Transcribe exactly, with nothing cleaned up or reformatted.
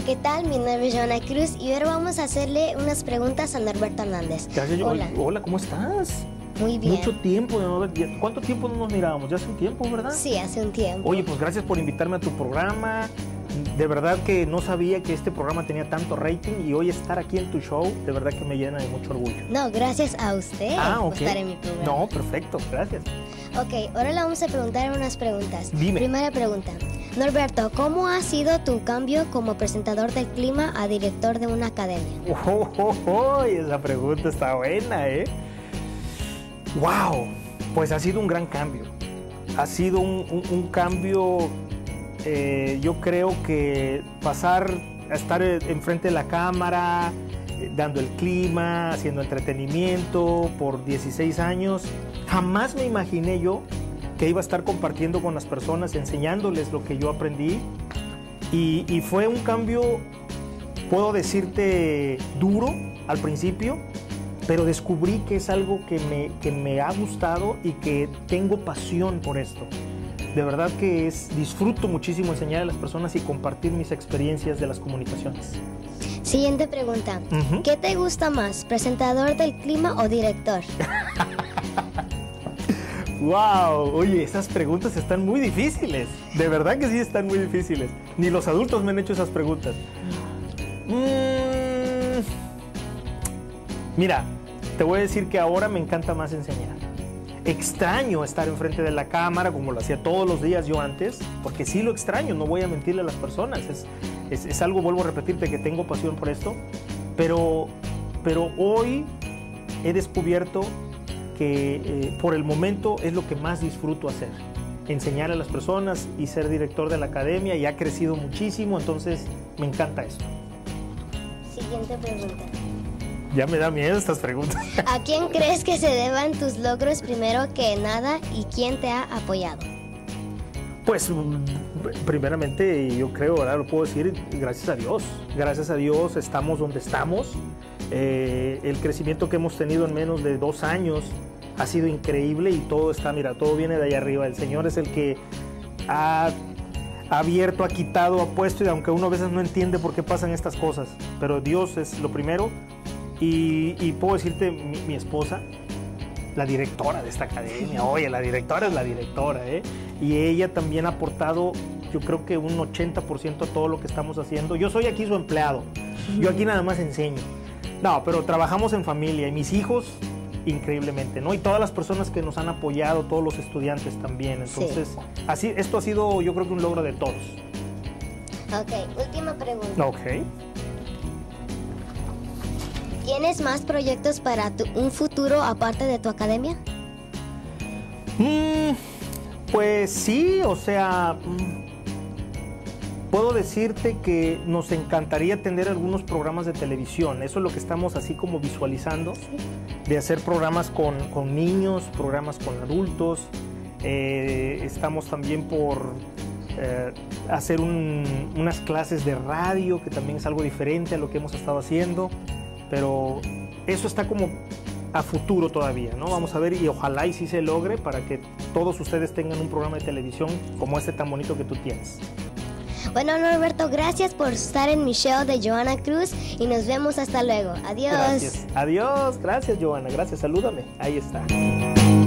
¿qué tal? Mi nombre es Joana Cruz y ahora vamos a hacerle unas preguntas a Norberto Hernández. Gracias, Hola. Hola, ¿cómo estás? Muy bien. Mucho tiempo de no ver. ¿Cuánto tiempo no nos mirábamos? Ya hace un tiempo, ¿verdad? Sí, hace un tiempo. Oye, pues gracias por invitarme a tu programa. De verdad que no sabía que este programa tenía tanto rating y hoy estar aquí en tu show, de verdad que me llena de mucho orgullo. No, gracias a usted ah, por okay. estar en mi programa. No, perfecto, gracias. Ok, ahora le vamos a preguntar unas preguntas. Dime. Primera pregunta. Norberto, ¿cómo ha sido tu cambio como presentador del clima a director de una academia? Oh, oh, oh, esa pregunta está buena, ¿eh? ¡Wow! Pues ha sido un gran cambio. Ha sido un, un, un cambio, eh, yo creo que pasar a estar enfrente de la cámara, eh, dando el clima, haciendo entretenimiento por dieciséis años. Jamás me imaginé yo que iba a estar compartiendo con las personas, enseñándoles lo que yo aprendí. Y, y fue un cambio, puedo decirte, duro al principio, pero descubrí que es algo que me, que me ha gustado y que tengo pasión por esto. De verdad que es, disfruto muchísimo enseñar a las personas y compartir mis experiencias de las comunicaciones. Siguiente pregunta. Uh-huh. ¿Qué te gusta más, presentador del clima o director? ¡Wow! Oye, esas preguntas están muy difíciles. De verdad que sí están muy difíciles. Ni los adultos me han hecho esas preguntas. Mm, mira, te voy a decir que ahora me encanta más enseñar. Extraño estar enfrente de la cámara como lo hacía todos los días yo antes, porque sí lo extraño, no voy a mentirle a las personas. Es, es, es algo, vuelvo a repetirte, que tengo pasión por esto, pero, pero hoy he descubierto que eh, por el momento es lo que más disfruto hacer, enseñar a las personas y ser director de la academia, y ha crecido muchísimo, entonces me encanta esto. Siguiente pregunta. Ya me da miedo estas preguntas. ¿A quién crees que se deban tus logros primero que nada y quién te ha apoyado? Pues primeramente yo creo, ahora lo puedo decir, gracias a Dios. Gracias a Dios estamos donde estamos. Eh, el crecimiento que hemos tenido en menos de dos años ha sido increíble y todo está, mira, todo viene de allá arriba. El Señor es el que ha abierto, ha quitado, ha puesto, y aunque uno a veces no entiende por qué pasan estas cosas, pero Dios es lo primero. Y, y puedo decirte, mi, mi esposa, la directora de esta academia, oye, la directora es la directora, ¿eh? Y ella también ha aportado, yo creo que un ochenta por ciento a todo lo que estamos haciendo. Yo soy aquí su empleado, yo aquí nada más enseño. No, pero trabajamos en familia y mis hijos, increíblemente, ¿no? Y todas las personas que nos han apoyado, todos los estudiantes también. Entonces, sí. así, esto ha sido, yo creo que un logro de todos. Ok, última pregunta. Ok. ¿Tienes más proyectos para tu, un futuro aparte de tu academia? Mm, pues sí, o sea, puedo decirte que nos encantaría tener algunos programas de televisión. Eso es lo que estamos así como visualizando, sí. De hacer programas con, con niños, programas con adultos. Eh, estamos también por eh, hacer un, unas clases de radio, que también es algo diferente a lo que hemos estado haciendo. Pero eso está como a futuro todavía, ¿no? Vamos a ver, y ojalá y sí se logre para que todos ustedes tengan un programa de televisión como este tan bonito que tú tienes. Bueno, Norberto, gracias por estar en mi show de Joana Cruz y nos vemos hasta luego. Adiós. Gracias. Adiós, gracias, Joana, gracias, salúdame. Ahí está.